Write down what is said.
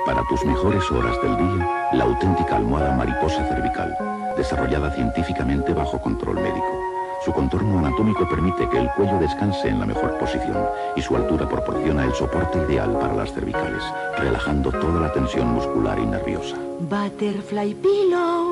Para tus mejores horas del día, la auténtica almohada mariposa cervical, desarrollada científicamente bajo control médico. Su contorno anatómico permite que el cuello descanse en la mejor posición y su altura proporciona el soporte ideal para las cervicales, relajando toda la tensión muscular y nerviosa. Butterfly Pillow.